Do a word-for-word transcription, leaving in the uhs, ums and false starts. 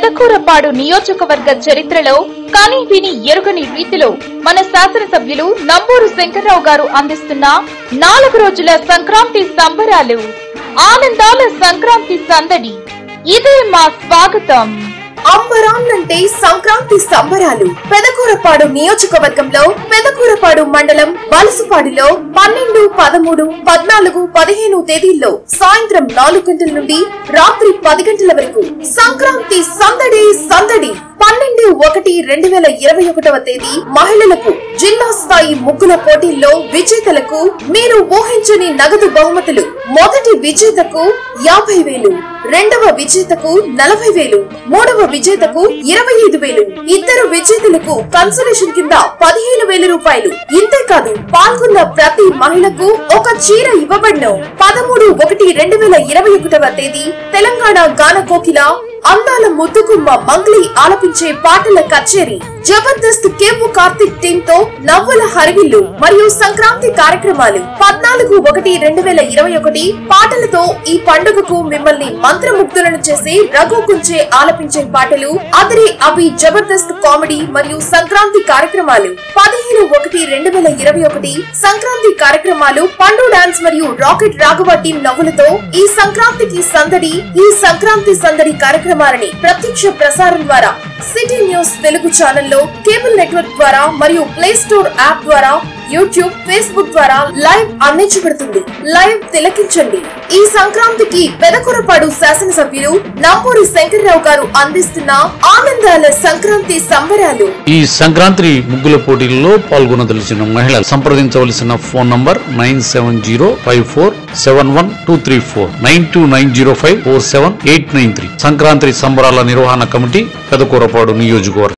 పెదకూరపాడు నియోజకవర్గ చరిత్రలో కని విని ఎరుగని రీతిలో మన శాసనసభ్యులు నంబూరు శంకర్రావు గారు అందిస్తున్న నాలుగు రోజుల సంక్రాంతి సంబరాలు, ఆనందాల సంక్రాంతి సందడి. ఇదే మా స్వాగతం. అంబరాన్నంటే సంక్రాంతి సంబరాలు. పెదకూరపాడు నియోజకవర్గంలో పెదకూరపాడు మండలం వలసపాడులో పన్నెండు పదమూడు పద్నాలుగు పదిహేను తేదీల్లో సాయంత్రం నాలుగు గంటల నుండి రాత్రి పది గంటల వరకు సంక్రాంతి సందడి సందడి. పన్నెండు ఒకటి రెండు వేల ఇరవై ఒకటవ తేదీ మహిళలకు జిల్లా స్థాయి ముగ్గుల పోటీల్లో విజేతలకు మీరు ఊహించని నగదు బహుమతులు. మొదటి విజేతకు యాభై వేలు, రెండవ విజేతకు నలభై వేలు, మూడవ విజేతకు ఇరవై ఐదు వేలు, ఇద్దరు విజేతలకు కన్సలేషన్ కింద పదిహేను వేల రూపాయలు. ఇంతేకాదు పాల్గొన్న ప్రతి మహిళకు ఒక చీర ఇవ్వబడ్ను. పదమూడు ఒకటి రెండు వేల ఇరవై ఒకటవ తేదీ తెలంగాణ గాన కోకిల అందాల ముద్దుగుమ్మ మంగ్లీ ఆలపించే పాటల కచేరీ, జబర్దస్త్ కేపు కార్తిక్ టీమ్ తో నవ్వుల హరివిల్లు మరియు సంక్రాంతి కార్యక్రమాలు. పద్నాలుగు ఒకటి రెండు వేల ఇరవై ఒకటి పాటలతో ఈ పండుగకు మిమ్మల్ని మంత్రముగ్ధులను చేసి రఘు కుంచే ఆలపించే పాటలు, అదరి అభి జబర్దస్త్ కామెడీ మరియు సంక్రాంతి కార్యక్రమాలు. పదిహేను ఒకటి రెండు వేల ఇరవై ఒకటి సంక్రాంతి కార్యక్రమాలు, పండు డాన్స్ మరియు రాకెట్ రాఘవ టీం నవ్వులతో ఈ సంక్రాంతికి సందడి. ఈ సంక్రాంతి సందడి కార్యక్రమాలని ప్రత్యక్ష ప్రసారం ద్వారా సిటీ న్యూస్ తెలుగు ఛానల్లో, కేబుల్ నెట్వర్క్ ద్వారా మరియు ప్లే స్టోర్ యాప్ ద్వారా, యూట్యూబ్, ఫేస్బుక్ ద్వారా లైవ్ అందించబడుతుంది. లైవ్ తిలకించండి. ఈ సంక్రాంతికి పెదకూరపాడు శాసనసభ్యులు నంబూరి శంకర్రావు గారు అందిస్తున్న ఆనందాల సంక్రాంతి సంబరాలు. ఈ సంక్రాంతి ముగ్గుల పోటీల్లో పాల్గొనదలిచిన మహిళలు సంప్రదించవలసిన phone number nine seven zero five four seven one two three four nine two nine zero five four seven eight nine three. Sankranti సంబరాల నిర్వహణ కమిటీ, పెదకూరపాడు నియోజకవర్గం.